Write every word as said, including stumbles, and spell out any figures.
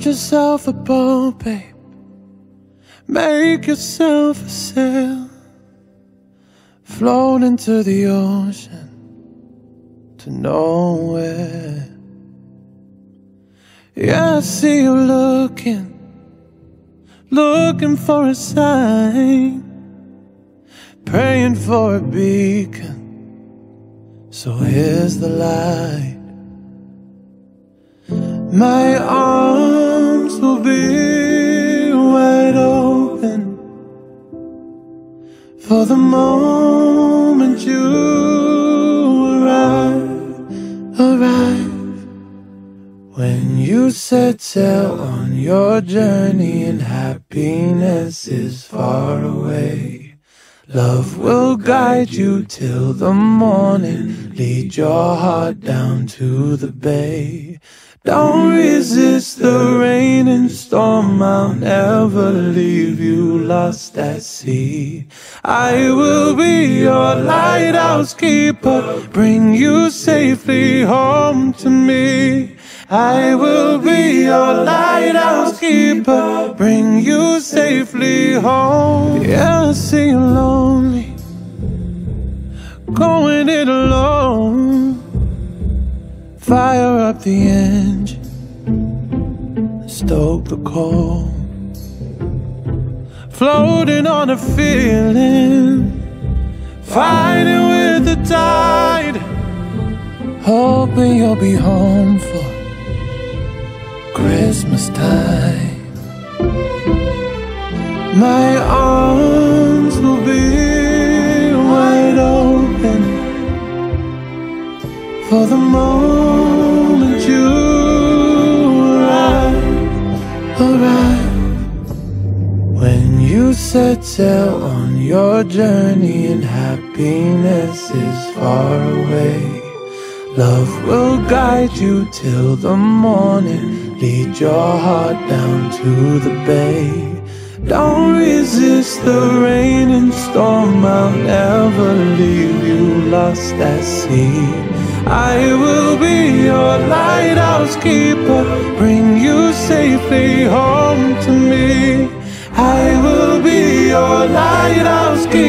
yourself a boat, babe. Make yourself a sail, float into the ocean to nowhere. Yeah, I see you looking, looking for a sign, praying for a beacon. So here's the light. My arms will be wide open for the moment you arrive, arrive. When you set sail on your journey and happiness is far away, love will guide you till the morning, lead your heart down to the bay. Don't resist the rain and storm, I'll never leave you lost at sea. I will be your lighthouse keeper, bring you safely home to me. I will be your lighthouse keeper, bring you safely home. Yeah, I see you lonely, going it alone. Fire up the engine, stoke the coal. Floating on a feeling, fighting with the tide, hoping you'll be home for Christmas time. My arms will be wide open for the moment you arrive, arrive. When you set sail on your journey and happiness is far away, love will guide you till the morning, lead your heart down to the bay. Don't resist the rain and storm, I'll never leave you lost at sea. I will be your lighthouse keeper, bring you safely home to me. I will be your lighthouse keeper.